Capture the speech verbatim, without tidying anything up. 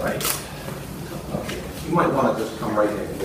Right. Okay. You might want to just come right in.